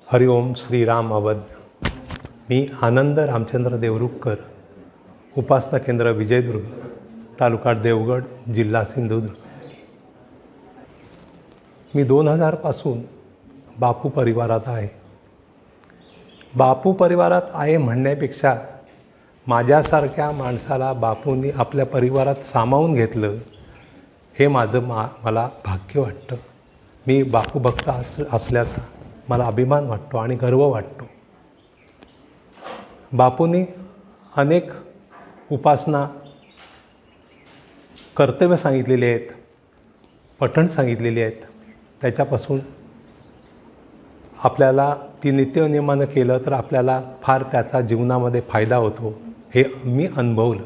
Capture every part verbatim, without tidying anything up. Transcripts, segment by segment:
हरिओम श्रीराम अवध। मी आनंद रामचंद्र देवरुखकर, उपासना केंद्र विजयदुर्ग, तालुका देवगड, जिल्हा सिंधुदुर्ग। मी दोन हजारपासून बापू परिवारात आहे। बापू परिवारात आहे म्हणण्यापेक्षा माझ्यासारख्या माणसाला बापूंनी आपल्या परिवारात सामावून घेतलं, हे माझं मा मला भाग्य वाटतं। मी बापू भक्त अस असल्याचा मला अभिमान वाटतो आणि गर्व वाटतो। बापूंनी अनेक उपासना कर्तव्य सांगितलेली आहेत, पठण सांगितलेली आहेत। त्याच्यापासून आपल्याला ती नित्यनियमानं केलं तर आपल्याला फार त्याचा जीवनामध्ये फायदा होतो, हे मी अनुभवलं।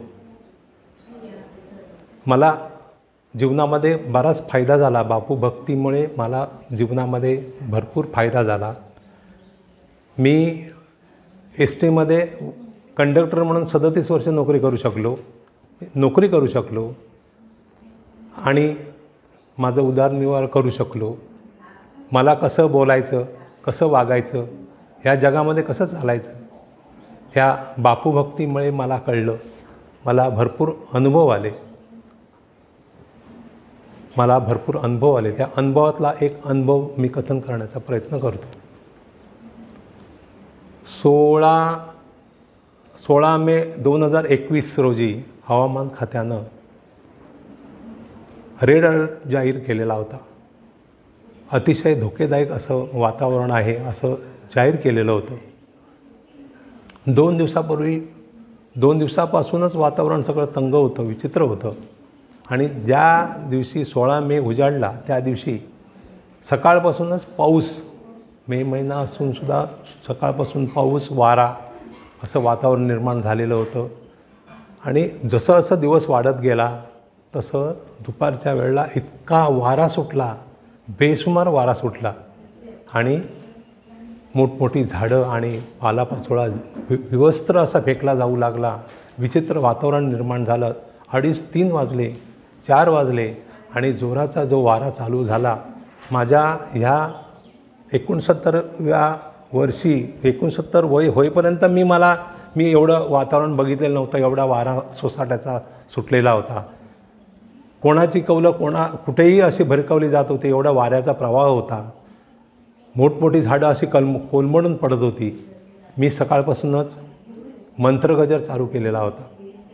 मला जीवनामध्ये बराच फायदा झाला। बापू भक्तीमुळे मला जीवनामध्ये भरपूर फायदा झाला। मी एस टीमध्ये कंडक्टर म्हणून सदतीस वर्ष नोकरी करू शकलो नोकरी करू शकलो आणि माझं उदरनिर्वाह करू शकलो। मला कसं बोलायचं, कसं वागायचं, ह्या जगामध्ये कसं चालायचं, ह्या बापू भक्तीमुळे मला कळलं। मला भरपूर अनुभव आले मला भरपूर अनुभव आले त्या अनुभवातला एक अनुभव मी कथन करण्याचा प्रयत्न करतो। सोळा सोळा मे दोन हजार एकवीस रोजी हवामान खात्यानं रेड अलर्ट जाहीर केलेला होता। अतिशय धोकेदायक असं वातावरण आहे असं जाहीर केलेलं होतं। दोन दिवसापूर्वी दोन दिवसापासूनच वातावरण सगळं तंग होतं, विचित्र होतं। आणि ज्या दिवशी सोळा मे उजाडला त्या दिवशी सकाळपासूनच पाऊस, मे महिना असूनसुद्धा सकाळपासून पाऊस, वारा असं वातावरण निर्माण झालेलं होतं। आणि जसं जसं दिवस वाढत गेला तसं दुपारच्या वेळेला इतका वारा सुटला, बेसुमार वारा सुटला आणि मोठमोठी झाडं आणि पालापाचोळा विवस्त्र असा फेकला जाऊ लागला। विचित्र वातावरण निर्माण झालं। अडीच तीन वाजले, चार वाजले आणि जोराचा जो वारा चालू झाला, माझ्या ह्या एकोणसत्तरव्या वर्षी एकोणसत्तर वय होईपर्यंत मी मला मी एवढं वातावरण बघितलेलं नव्हतं। एवढा वारा सोसाट्याचा सुटलेला होता। कोणाची कौलं कोणा कुठेही अशी भरकवली जात होती, एवढा वाऱ्याचा प्रवाह होता। मोठमोठी झाडं अशी कल कोलमडून पडत होती। मी सकाळपासूनच मंत्रगजर चालू केलेला होता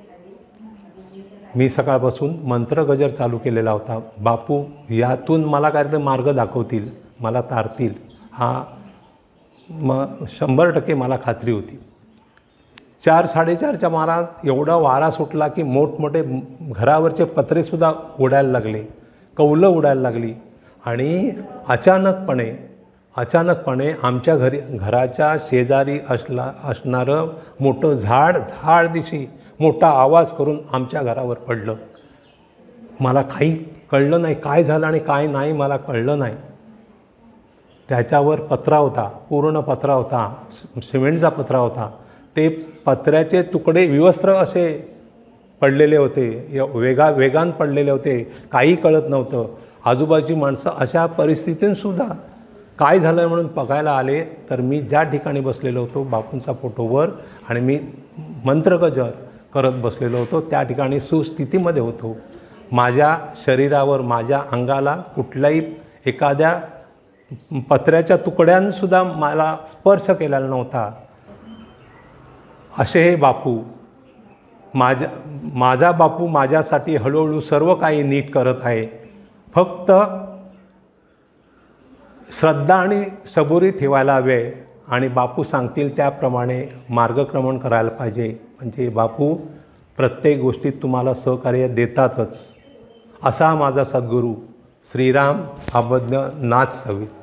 मी सकाळपासून मंत्रगजर चालू केलेला होता। बापू यातून मला काहीतरी मार्ग दाखवतील, मला तारतील, हा म शंभर टक्के मला खात्री होती। चार साडेचारच्या मारात एवढा वारा सुटला की मोठमोठे घरावरचे पत्रेसुद्धा उडायला लागले, कौलं उडायला लागली। आणि अचानकपणे अचानकपणे आमच्या घरी घराच्या शेजारी असला असणारं मोठं झाड झाड दिशी मोठा आवाज करून आमच्या घरावर पडलं। मला काही कळलं नाही, काय झालं आणि काय नाही मला कळलं नाही। त्याच्यावर पत्रा होता, पूर्ण पत्रा होता, सिमेंटचा पत्रा होता। ते पत्र्याचे तुकडे विवस्त्र असे पडलेले होते, वेगा वेगान पडलेले होते, काही कळत नव्हतं। आजूबाजूची माणसं अशा परिस्थितीतसुद्धा काय झालं म्हणून बघायला आले। तर मी ज्या ठिकाणी बसलेलो होतो बापूंचा फोटोवर आणि मी मंत्रगजर करत बसलेलो होतो, त्या ठिकाणी सुस्थितीमध्ये होतो। माझ्या शरीरावर, माझ्या अंगाला कुठल्याही एखाद्या पत्र्याच्या तुकड्यांसुद्धा मला स्पर्श केलेला नव्हता। असे हे बापू, माझ्या माझा बापू माझ्यासाठी हळूहळू सर्व काही नीट करत आहे। फक्त श्रद्धा आणि सबुरी ठेवायला हवे आणि बापू सांगतील त्याप्रमाणे मार्गक्रमण करायला पाहिजे। म्हणजे बापू प्रत्येक गोष्टीत तुम्हाला सहकार्य देतातच। असा माझा सद्गुरू श्रीराम अवध नाथ सवे।